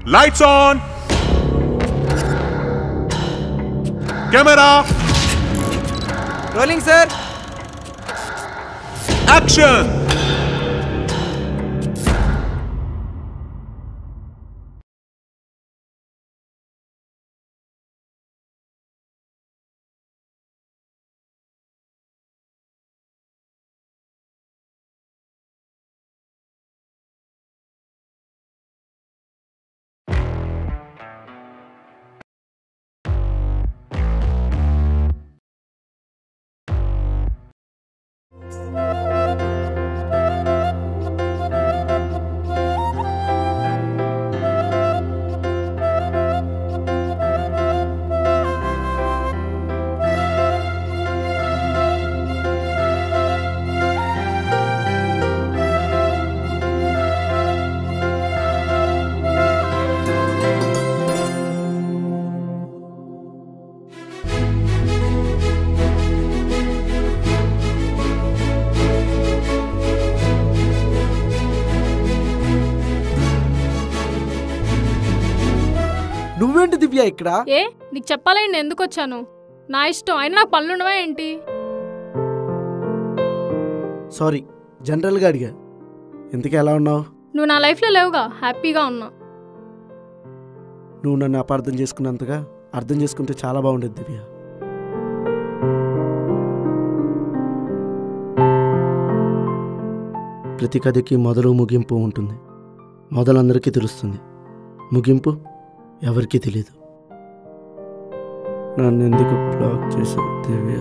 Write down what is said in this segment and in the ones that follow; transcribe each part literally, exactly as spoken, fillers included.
Lights on. Camera. Rolling, sir. Action. నువ్వేంటి దివ్య ఇక్కడ? ఏ నీకు చెప్పాలని నేను ఎందుకు వచ్చాను? నా ఇష్టం, అయినా నాకు పనులు ఉండవా ఏంటి? సారీ, జనరల్గా అడిగా. ఎందుకు ఎలా ఉన్నావు? నువ్వు నా లైఫ్లో లేవుగా, హ్యాపీగా ఉన్నా. నువ్వు నన్ను అపార్థం చేసుకున్నంతగా అర్థం చేసుకుంటే చాలా బాగుండేది దివ్య. ప్రతి కథకి మొదలు ముగింపు ఉంటుంది. మొదలు అందరికీ తెలుస్తుంది, ముగింపు ఎవరికీ తెలియదు. నన్ను ఎందుకు బ్లాక్ చేసావు దివ్య?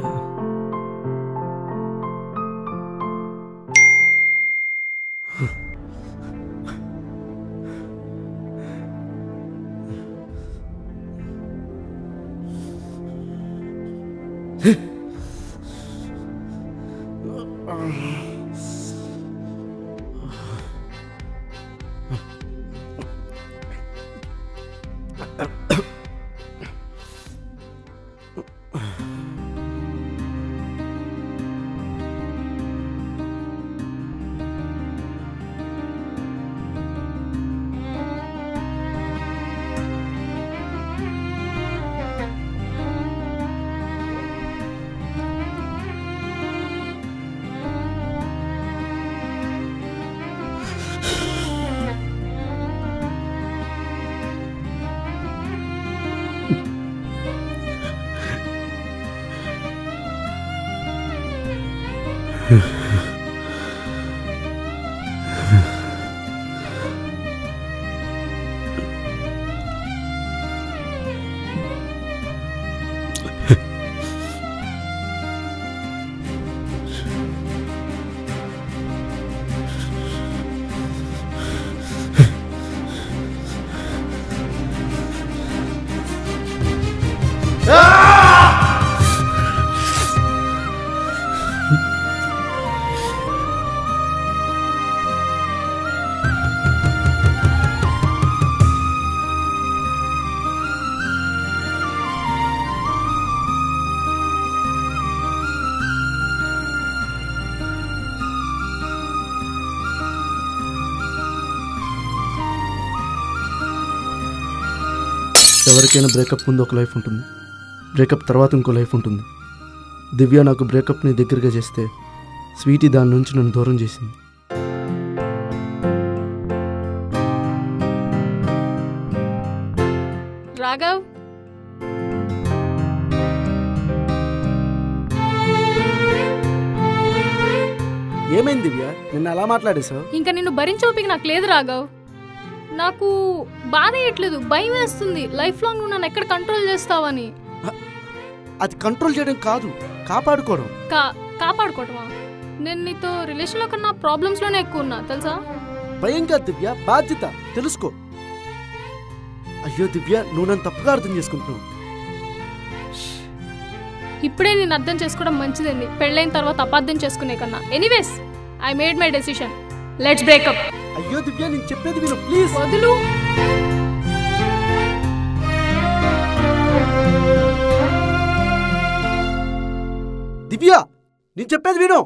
ఎవరికైనా బ్రేకప్ ముందు ఒక లైఫ్ ఉంటుంది, బ్రేకప్ తర్వాత ఇంకో లైఫ్ ఉంటుంది. దివ్య నాకు బ్రేకప్ని దగ్గరగా చేస్తే స్వీటీ దాని నుంచి నన్ను దూరం చేసింది. రాఘవ్, ఏమైంది దివ్య? నిన్న అలా మాట్లాడేశావు? ఇంకా నిన్ను భరించోపిక నాకు లేదు రాఘవ్. నాకు బాధ వేయట్లేదు, భయం వేస్తుంది. లైఫ్ లాంగ్ నువ్వు నన్ను ఎక్కడ కంట్రోల్ చేస్తావని. అది కంట్రోల్ చేయడం కాదు, కాపాడుకోవడం. కా కాపాడుకోవటమా? నేను నీతో రిలేషన్లో కన్నా ప్రాబ్లమ్స్లోనే ఎక్కువ ఉన్నా తెలుసా? భయం కాదు దివ్య, బాధ్యత. తెలుసుకో. అయ్యో దివ్య, నువ్వు నన్ను తప్పుగా అర్థం చేసుకుంటున్నావు. ఇప్పుడే నేను అర్థం చేసుకోవడం మంచిదండి, పెళ్ళైన తర్వాత అపార్థం చేసుకునే కన్నా. Anyways, I made my decision. Let's break up. అయ్యో దివ్య, నేను చెప్పేది విను ప్లీజ్. వదులు. దివ్య, నేను చెప్పేది విను.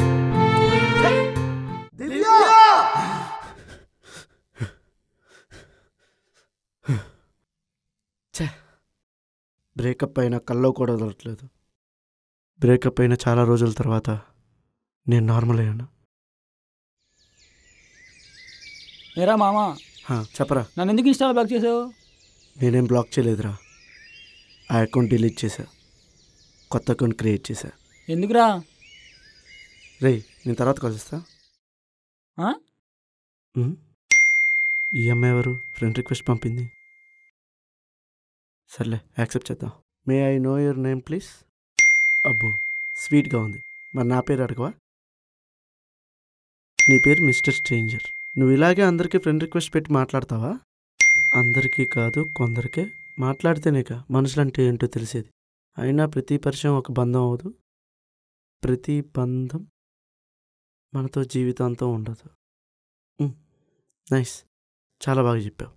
దివ్య, బ్రేకప్ అయినా కల్లో కూడా వదలట్లేదు. బ్రేకప్ అయిన చాలా రోజుల తర్వాత నేను నార్మల్ అయ్యాను. ఏరా మామా, చెప్పరా. నన్ను ఎందుకు ఇన్స్టాలో బ్లాక్ చేసావు? నేనేం బ్లాక్ చేయలేదురా. ఆ అకౌంట్ డిలీట్ చేశా, కొత్త అకౌంట్ క్రియేట్ చేశా. ఎందుకురా? రే నేను తర్వాత కలుస్తా. ఈ అమ్మాయి ఎవరు? ఫ్రెండ్ రిక్వెస్ట్ పంపింది. సర్లే యాక్సెప్ట్ చేద్దాం. May I know your name please. అబ్బో స్వీట్గా ఉంది. మరి నా పేరు అడగవా? నీ పేరు మిస్టర్ స్ట్రేంజర్. నువ్వు ఇలాగే అందరికీ ఫ్రెండ్ రిక్వెస్ట్ పెట్టి మాట్లాడతావా? అందరికీ కాదు, కొందరికే. మాట్లాడితేనేక మనుషులంటే ఏంటో తెలిసేది. అయినా ప్రతి పరిచయం ఒక బంధం అవదు. ప్రతి బంధం మనతో జీవితాంతం ఉండదు. నైస్, చాలా బాగా చెప్పావు.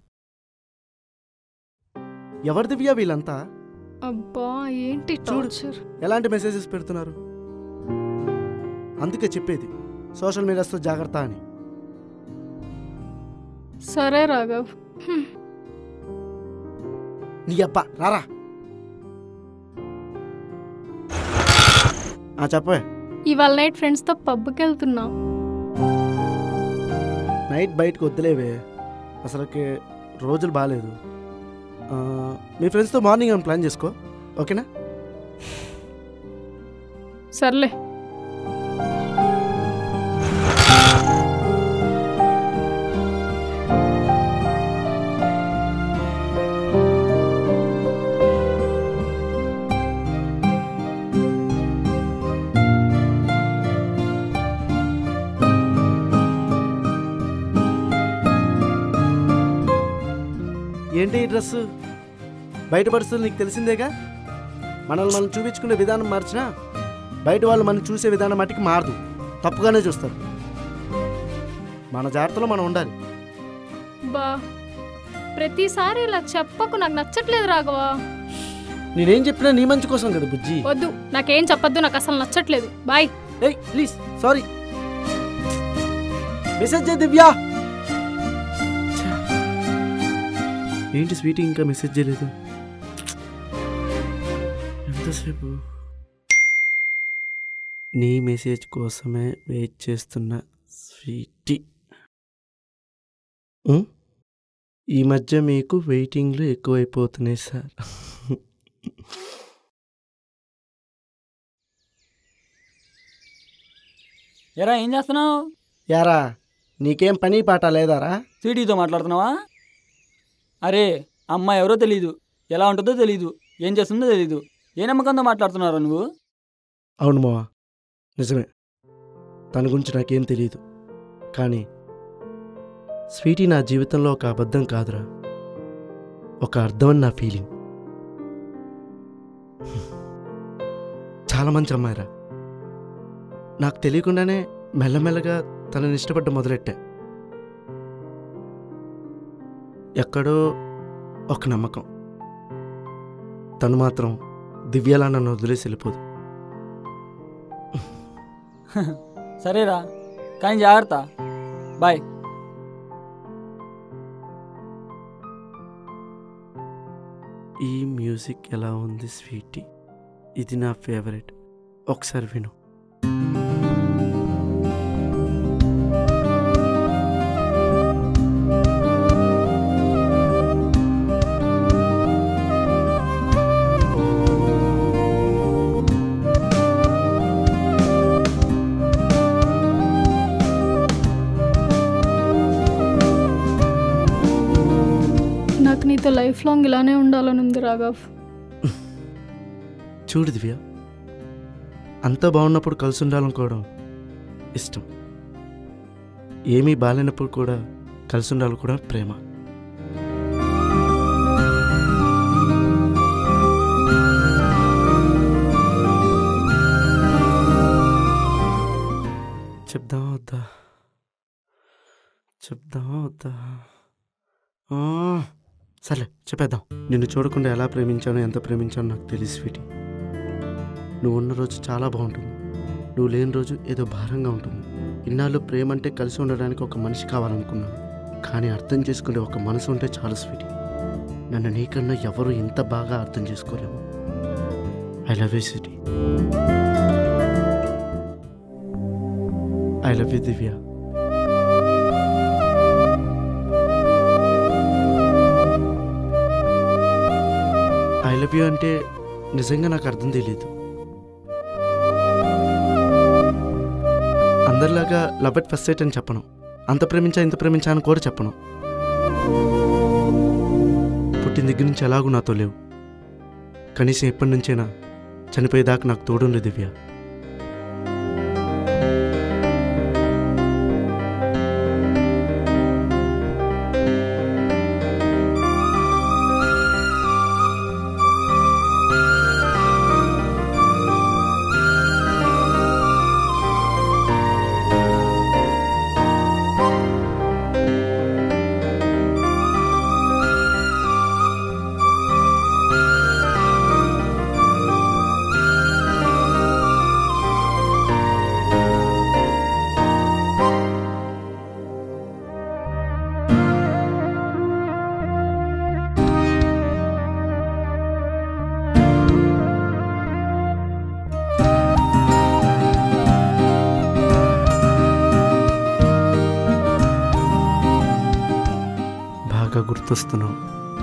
ఎవరి దివ్య వీళ్ళంతా? అబ్బా ఏంటి టార్చర్. ఎలాంటి మెసేజెస్ పెడుతున్నారు? అందుకే చెప్పేది సోషల్ మీడియాస్తో జాగ్రత్త అని. సరే రాఘవ్. నీ అబ్బా రారా. చెప్పే. ఇవాళ నైట్ ఫ్రెండ్స్తో పబ్కి వెళ్తున్నా. నైట్ బయటకు వద్దులేవే, అసలుకి రోజులు బాగాలేదు. మీ ఫ్రెండ్స్తో మార్నింగ్ ఏమైనా ప్లాన్ చేసుకో, ఓకేనా? సర్లే. ఏంటి ఈ డ్రెస్సు? బయట పరిస్థితులు నీకు తెలిసిందేగా. మనల్ని మనం చూపించుకునే విధానం మార్చినా బయట వాళ్ళు మనం చూసే విధానం మట్టికి మారదు, తప్పుగానే చూస్తారు. మన జాగ్రత్తలో మనం ఉండాలి. బా ప్రతిసారి ఇలా చెప్పకు, నాకు నచ్చట్లేదు రాఘవా. నేనేం చెప్పినా నీ మంచి కోసం కదా బుజ్జి. వద్దు, నాకేం చెప్పొద్దు, నాకు అసలు నచ్చట్లేదు. బాయ్. ఏయ్ ప్లీజ్, సారీ. మెసేజ్ చేయి దివ్యా. ఏంటి స్వీటీ ఇంకా మెసేజ్ చేయలేదు? ఎంతసేపు? నీ మెసేజ్ కోసమే వెయిట్ చేస్తున్నా స్వీటీ. ఈ మధ్య మీకు వెయిటింగ్లు ఎక్కువైపోతున్నాయి సార్. ఎరా ఏం చేస్తున్నావు? యారా నీకేం పని పాట లేదారా? స్వీటీతో మాట్లాడుతున్నావా? అరే అమ్మాయి ఎవరో తెలీదు, ఎలా ఉంటుందో తెలీదు, ఏం చేస్తుందో తెలీదు. ఏ నమ్మకంతో మాట్లాడుతున్నారా నువ్వు? అవును మావా, నిజమే. తన గురించి నాకేం తెలియదు. కానీ స్వీటీ నా జీవితంలో ఒక అబద్ధం కాదురా, ఒక అర్థం అని నా ఫీలింగ్. చాలా మంచి అమ్మాయిరా. నాకు తెలియకుండానే మెల్లమెల్లగా తనని ఇష్టపడ్డం మొదలెట్టా. ఎక్కడో ఒక నమ్మకం, తను మాత్రం దివ్యలా నన్ను వదిలేసి వెళ్ళిపోదు. సరేరా, కానీ జాగ్రత్త. బాయ్. ఈ మ్యూజిక్ ఎలా ఉంది స్వీటీ? ఇది నా ఫేవరెట్, ఒకసారి విను. నాకు నీతో లైఫ్ లాంగ్ ఇలానే ఉండాలని ఉంది రాఘవ్. చూడు దివ్య, అంతా బాగున్నప్పుడు కలిసి ఉండాలనుకోవడం ఇష్టం. ఏమీ బాగాలేనప్పుడు కూడా కలిసి ఉండాలి కూడా ప్రేమ. చెప్దామా వద్దా? చెప్దామా వద్దా? సర్లే చెప్పేద్దాం. నిన్ను చూడకుండా ఎలా ప్రేమించానో ఎంత ప్రేమించానో నాకు తెలియదు స్వీటీ. నువ్వు ఉన్న రోజు చాలా బాగుంటుంది, నువ్వు లేని రోజు ఏదో భారంగా ఉంటుంది. ఇన్నాళ్ళు ప్రేమ అంటే కలిసి ఉండడానికి ఒక మనిషి కావాలనుకున్నాను, కానీ అర్థం చేసుకునే ఒక మనసు ఉంటే చాలు స్వీటీ. నన్ను నీకన్నా ఎవరు ఇంత బాగా అర్థం చేసుకోలేము. I love you city. I love you Divya. I love you అంటే నిజంగా నాకు అర్థం తెలియదు. అందరిలాగా లవ్ ఎట్ ఫస్ట్ సైట్ అని చెప్పను, అంత ప్రేమించా ఇంత ప్రేమించా అని కూడా చెప్పను. పుట్టిన దగ్గర నుంచి ఎలాగూ నాతో లేవు, కనీసం ఎప్పటి నుంచైనా చనిపోయేదాకా నాకు తోడుంది దివ్య. గుర్తొస్తున్నావు.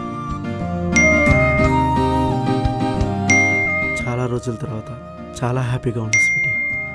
చాలా రోజుల తర్వాత చాలా హ్యాపీగా ఉంది స్వీటీ.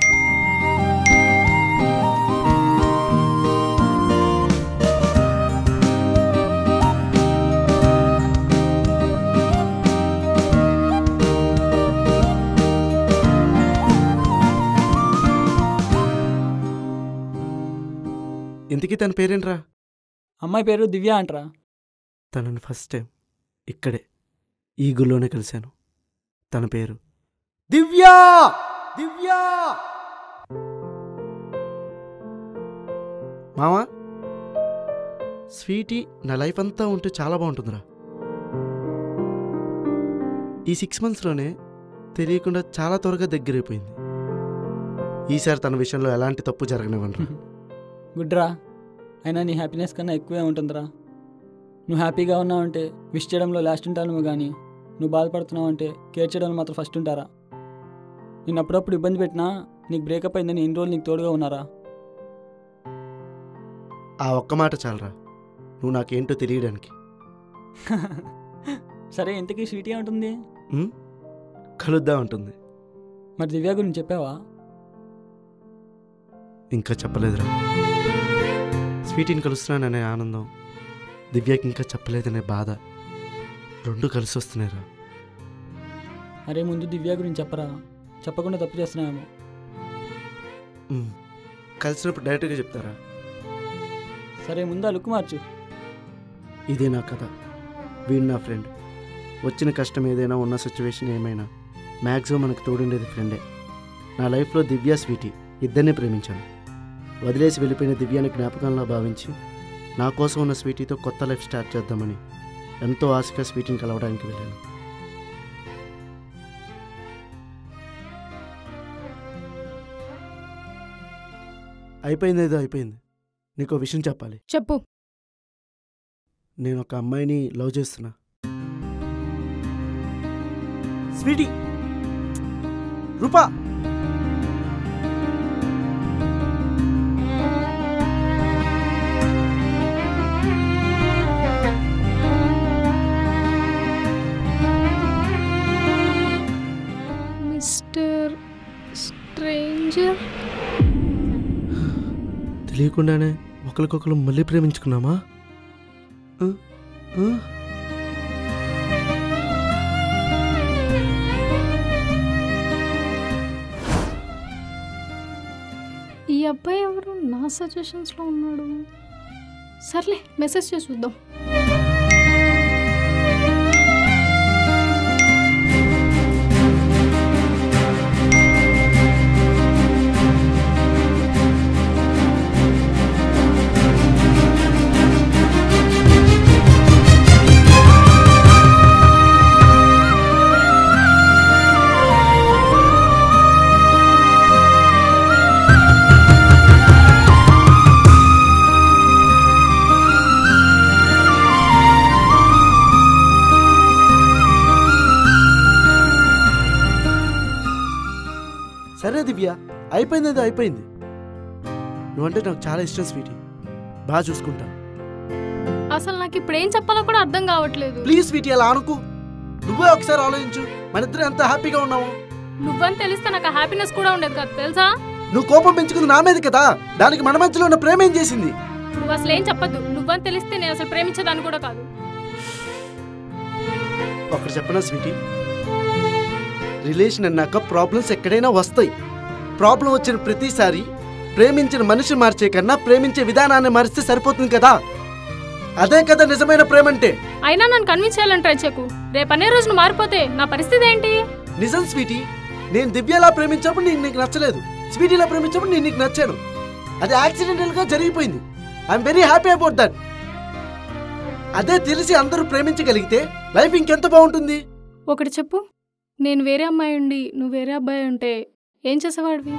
ఇంతకీ తన పేరేంట్రా? అమ్మాయి పేరు దివ్య అంటరా. తనని ఫస్ట్ టైం ఇక్కడే ఈ గుళ్ళోనే కలిశాను. తన పేరు దివ్య. దివ్య మామా, స్వీటీ నా లైఫ్ అంతా ఉంటే చాలా బాగుంటుందిరా. ఈ సిక్స్ మంత్స్లోనే తెలియకుండా చాలా త్వరగా దగ్గరైపోయింది. ఈసారి తన విషయంలో ఎలాంటి తప్పు జరగనివ్వండి. గుడ్రా, అయినా నీ హ్యాపీనెస్ కన్నా ఎక్కువే ఉంటుందిరా. నువ్వు హ్యాపీగా ఉన్నావంటే విష్ చేయడంలో లాస్ట్ ఉంటాను, కానీ నువ్వు బాధపడుతున్నావు అంటే కేర్ చేయడంలో మాత్రం ఫస్ట్ ఉంటారా. నేను అప్పుడప్పుడు ఇబ్బంది పెట్టినా నీకు బ్రేకప్ అయిందని ఎన్ని రోజులు నీకు తోడుగా ఉన్నారా. ఆ ఒక్క మాట చాలరా నువ్వు నాకేంటో తెలియడానికి. సరే, ఇంతకీ స్వీటీ ఉంటుంది? కలుద్దా ఉంటుంది. మరి దివ్య గురించి చెప్పావా? ఇంకా చెప్పలేదురా. స్వీటీని కలుస్తున్నాననే ఆనందం, దివ్యకి ఇంకా చెప్పలేదనే బాధ రెండు కలిసి వస్తున్నాయిరా. అరే ముందు దివ్య గురించి చెప్పరా, చెప్పకుండా తప్పు చేస్తున్నామేమో. కలిసినప్పుడు డైరెక్ట్గా చెప్తారా? సరే ముందు ఆ లుక్ మార్చు. ఇదే నా కథ, వీడు నా ఫ్రెండ్. వచ్చిన కష్టం ఏదైనా, ఉన్న సిచ్యువేషన్ ఏమైనా మ్యాక్సిమం మనకు తోడుండేది ఫ్రెండే. నా లైఫ్లో దివ్య స్వీటీ ఇద్దరినే ప్రేమించాను. వదిలేసి వెళ్ళిపోయిన దివ్యాన్ని జ్ఞాపకంలా భావించి నా కోసం ఉన్న స్వీటీతో కొత్త లైఫ్ స్టార్ట్ చేద్దామని ఎంతో ఆశగా స్వీటీని కలవడానికి వెళ్ళాను. అయిపోయింది, ఏదో అయిపోయింది. నీకు విషయం చెప్పాలి. చెప్పు. నేను ఒక అమ్మాయిని లవ్ చేస్తున్నా. Sweety, Rupa, mister stranger. తెలియకుండానే ఒకరికొకరు మళ్ళీ ప్రేమించుకున్నామా? ఈ అబ్బాయి ఎవరు నా సజెషన్స్లో ఉన్నాడు? సర్లే, మెసేజ్ చేసి చూద్దాం. అయిపోయింది అది అయిపోయింది. నువ్వంటే నాకు చాలా ఇష్టం స్వీటీ, బాగా చూసుకుంటా. అసలు నాకు ఇప్పుడు ఏం చెప్పాలో కూడా అర్థం కావట్లేదు. ప్లీజ్ స్వీటీ అలా అనుకో, నువ్వే ఒకసారి ఆలోచించు, మన ఇద్దరు ఎంత హ్యాపీగా ఉన్నావు. నువ్వని తెలిస్తే నాకు హ్యాపీనెస్ కూడా ఉండేది కదా తెలుసా. నువ్వు కోపం పెంచుకుంది నా మీద కదా, దానికి మన మధ్యలో ఉన్న ప్రేమ ఏం చేసింది? నువ్వు అసలు ఏం చెప్పద్దు. నువ్వని తెలిస్తే నేను అసలు ప్రేమించేదాన్ని కూడా కాదు. ఒకటి చెప్పనా స్వీటీ, రిలేషన్ అన్నాక ప్రాబ్లమ్స్ ఎక్కడైనా వస్తాయి. ప్రాబ్లం వచ్చిన ప్రతిసారి ప్రేమించిన మనిషి మార్చే కన్నా ప్రేమించే విధానాన్ని మారిస్తే సరిపోతుంది కదా. అదే కదా నిజమైన ప్రేమ అంటే. అయినా నన్ను కన్విన్స్ చేయాలని ట్రై చేయకు. రేపు అనే రోజును మారిపోతే నా పరిస్థితి ఏంటి? నిజం స్వీటీ, నేను దివ్యలా ప్రేమించినప్పుడు నీకు నీకు నచ్చలేదు, స్వీటీలా ప్రేమించినప్పుడు నేను నీకు నచ్చాను. అది యాక్సిడెంటల్ గా జరిగిపోయింది. I'm very happy about that. అదే తెలిసి అందరూ ప్రేమించగలిగితే లైఫ్ ఇంకెంత బాగుంటుంది. ఒకటి చెప్పు, నేను వేరే అమ్మాయి ఉండి నువ్వు వేరే అబ్బాయి ఉంటే ఏం చేసేవాడివి?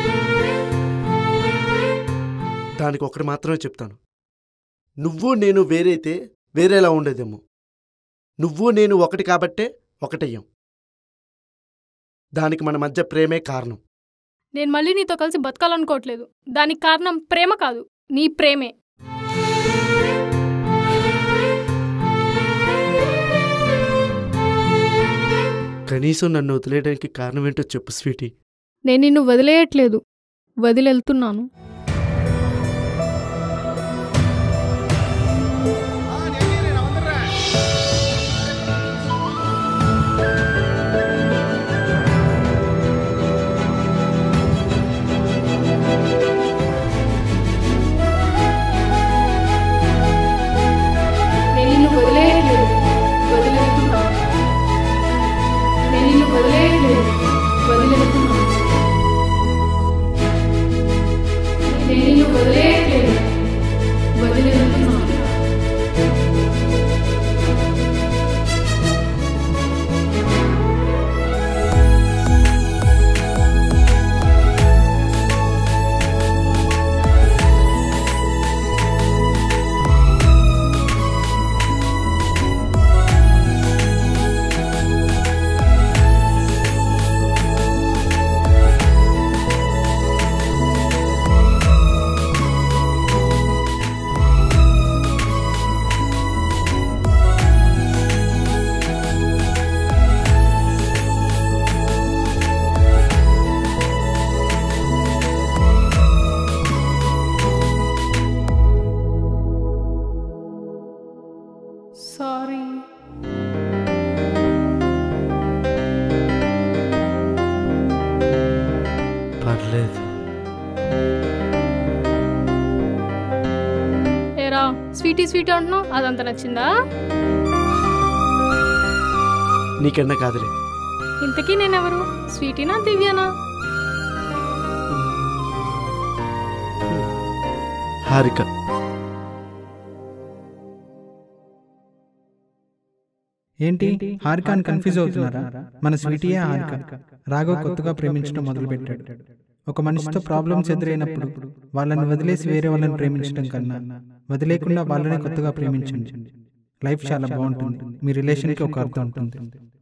దానికి ఒకటి మాత్రమే చెప్తాను, నువ్వు నేను వేరైతే వేరేలా ఉండేదేమో. నువ్వు నేను ఒకటి కాబట్టే ఒకటయ్యాం. దానికి మన మధ్య ప్రేమే కారణం. నేను మళ్ళీ నీతో కలిసి బతకాలనుకోవట్లేదు. దానికి కారణం ప్రేమ కాదు, నీ ప్రేమే. కనీసం నన్ను వదిలేయడానికి కారణం ఏంటో చెప్పు స్వీటీ. నేను నిన్ను వదిలేయట్లేదు, వదిలేళ్తున్నాను. సారీ. పర్లేదు. ఏరా స్వీటీ స్వీటీ అంటున్నావు, అదంతా నచ్చిందా? నీకన్నా కాదులే. ఇంతకీ నేనెవరు? స్వీటీనా దివ్యనా? హారిక. ఏంటి హారిక అని కన్ఫ్యూజ్ అవుతున్నారా? మన స్వీటీయే హారిక. రాఘవ్ కొత్తగా ప్రేమించడం మొదలుపెట్టాడు. ఒక మనిషితో ప్రాబ్లమ్స్ ఎదురైనప్పుడు వాళ్ళని వదిలేసి వేరే వాళ్ళని ప్రేమించడం కన్నా వదిలేకుండా వాళ్ళనే కొత్తగా ప్రేమించండి. లైఫ్ చాలా బాగుంటుంది. మీ రిలేషన్కి ఒక అర్థం ఉంటుంది.